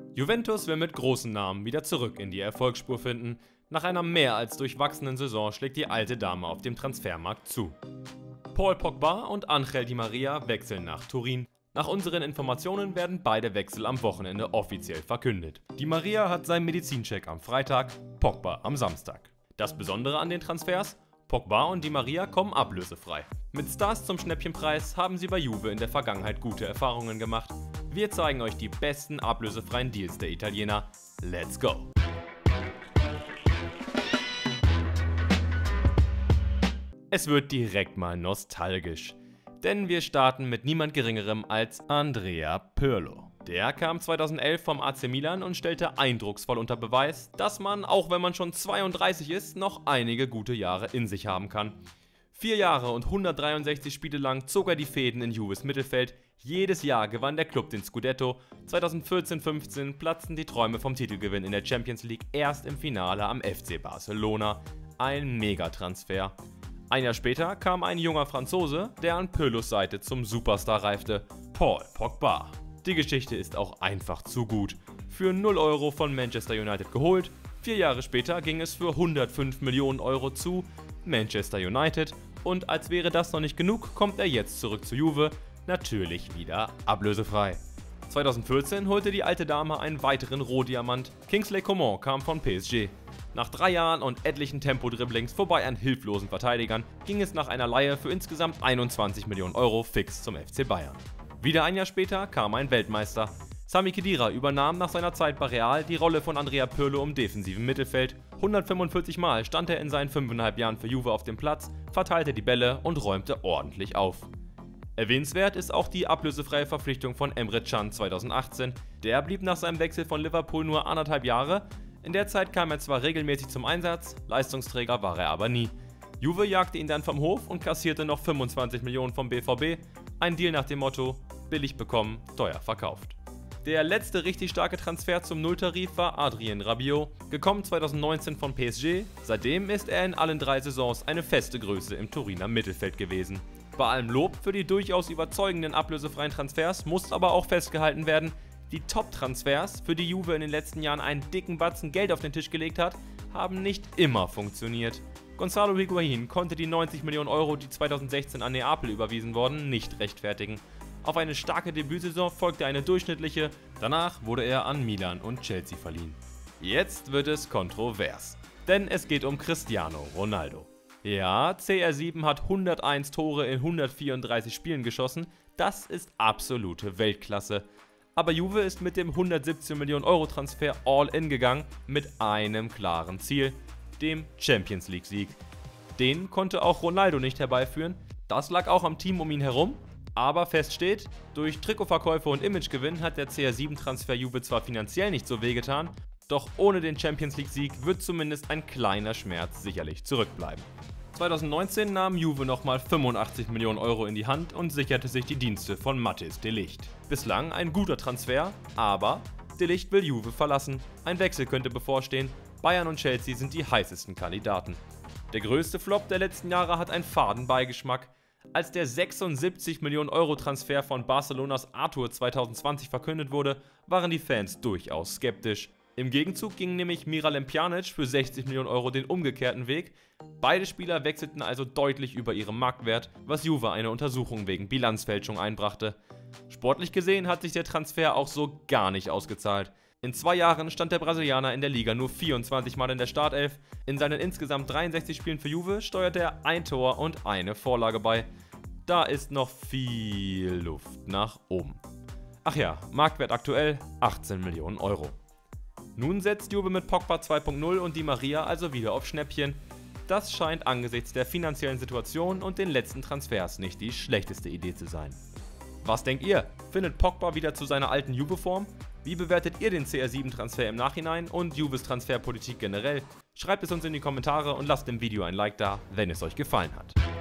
Juventus will mit großen Namen wieder zurück in die Erfolgsspur finden. Nach einer mehr als durchwachsenen Saison schlägt die alte Dame auf dem Transfermarkt zu. Paul Pogba und Angel Di Maria wechseln nach Turin. Nach unseren Informationen werden beide Wechsel am Wochenende offiziell verkündet. Di Maria hat seinen Medizincheck am Freitag, Pogba am Samstag. Das Besondere an den Transfers? Pogba und Di Maria kommen ablösefrei. Mit Stars zum Schnäppchenpreis haben sie bei Juve in der Vergangenheit gute Erfahrungen gemacht. Wir zeigen euch die besten ablösefreien Deals der Italiener. Let's go! Es wird direkt mal nostalgisch, denn wir starten mit niemand Geringerem als Andrea Pirlo. Der kam 2011 vom AC Milan und stellte eindrucksvoll unter Beweis, dass man, auch wenn man schon 32 ist, noch einige gute Jahre in sich haben kann. 4 Jahre und 163 Spiele lang zog er die Fäden in Juves Mittelfeld. Jedes Jahr gewann der Club den Scudetto. 2014-15 platzten die Träume vom Titelgewinn in der Champions League erst im Finale am FC Barcelona. Ein Megatransfer. Ein Jahr später kam ein junger Franzose, der an Pirlos Seite zum Superstar reifte, Paul Pogba. Die Geschichte ist auch einfach zu gut. Für 0 Euro von Manchester United geholt, 4 Jahre später ging es für 105 Millionen Euro zu Manchester United und als wäre das noch nicht genug, kommt er jetzt zurück zu Juve, natürlich wieder ablösefrei. 2014 holte die alte Dame einen weiteren Rohdiamant, Kingsley Coman kam von PSG. Nach 3 Jahren und etlichen Tempodribblings vorbei an hilflosen Verteidigern ging es nach einer Leihe für insgesamt 21 Millionen Euro fix zum FC Bayern. Wieder ein Jahr später kam ein Weltmeister. Sami Khedira übernahm nach seiner Zeit bei Real die Rolle von Andrea Pirlo im defensiven Mittelfeld. 145 Mal stand er in seinen 5,5 Jahren für Juve auf dem Platz, verteilte die Bälle und räumte ordentlich auf. Erwähnenswert ist auch die ablösefreie Verpflichtung von Emre Can 2018. Der blieb nach seinem Wechsel von Liverpool nur 1,5 Jahre. In der Zeit kam er zwar regelmäßig zum Einsatz, Leistungsträger war er aber nie. Juve jagte ihn dann vom Hof und kassierte noch 25 Millionen vom BVB. Ein Deal nach dem Motto, billig bekommen, teuer verkauft. Der letzte richtig starke Transfer zum Nulltarif war Adrien Rabiot, gekommen 2019 von PSG. Seitdem ist er in allen 3 Saisons eine feste Größe im Turiner Mittelfeld gewesen. Bei allem Lob für die durchaus überzeugenden ablösefreien Transfers muss aber auch festgehalten werden, die Top-Transfers, für die Juve in den letzten Jahren einen dicken Batzen Geld auf den Tisch gelegt hat, haben nicht immer funktioniert. Gonzalo Higuaín konnte die 90 Millionen Euro, die 2016 an Neapel überwiesen wurden, nicht rechtfertigen. Auf eine starke Debütsaison folgte eine durchschnittliche, danach wurde er an Milan und Chelsea verliehen. Jetzt wird es kontrovers, denn es geht um Cristiano Ronaldo. Ja, CR7 hat 101 Tore in 134 Spielen geschossen, das ist absolute Weltklasse. Aber Juve ist mit dem 117 Millionen Euro Transfer all in gegangen mit einem klaren Ziel, dem Champions League Sieg. Den konnte auch Ronaldo nicht herbeiführen, das lag auch am Team um ihn herum. Aber fest steht, durch Trikotverkäufe und Imagegewinn hat der CR7-Transfer Juve zwar finanziell nicht so wehgetan, doch ohne den Champions League Sieg wird zumindest ein kleiner Schmerz sicherlich zurückbleiben. 2019 nahm Juve nochmal 85 Millionen Euro in die Hand und sicherte sich die Dienste von Matthijs de Ligt. Bislang ein guter Transfer, aber de Ligt will Juve verlassen, ein Wechsel könnte bevorstehen, Bayern und Chelsea sind die heißesten Kandidaten. Der größte Flop der letzten Jahre hat einen faden Beigeschmack. Als der 76 Millionen Euro Transfer von Barcelonas Arthur 2020 verkündet wurde, waren die Fans durchaus skeptisch. Im Gegenzug ging nämlich Miralem Pjanic für 60 Millionen Euro den umgekehrten Weg. Beide Spieler wechselten also deutlich über ihrem Marktwert, was Juve eine Untersuchung wegen Bilanzfälschung einbrachte. Sportlich gesehen hat sich der Transfer auch so gar nicht ausgezahlt. In 2 Jahren stand der Brasilianer in der Liga nur 24 Mal in der Startelf. In seinen insgesamt 63 Spielen für Juve steuerte er 1 Tor und 1 Vorlage bei. Da ist noch viel Luft nach oben. Ach ja, Marktwert aktuell 18 Millionen Euro. Nun setzt Juve mit Pogba 2.0 und Di Maria also wieder auf Schnäppchen. Das scheint angesichts der finanziellen Situation und den letzten Transfers nicht die schlechteste Idee zu sein. Was denkt ihr? Findet Pogba wieder zu seiner alten Juve-Form? Wie bewertet ihr den CR7-Transfer im Nachhinein und Juves Transferpolitik generell? Schreibt es uns in die Kommentare und lasst dem Video ein Like da, wenn es euch gefallen hat.